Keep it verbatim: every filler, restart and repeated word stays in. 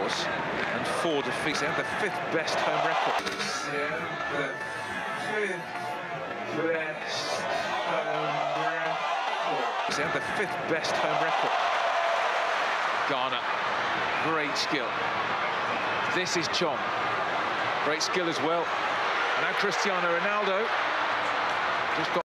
draws and four defeats. They have the fifth best home record. Yeah, the fifth best home record. They have the fifth best home record. Garner, great skill. This is Chom, great skill as well. And now Cristiano Ronaldo just got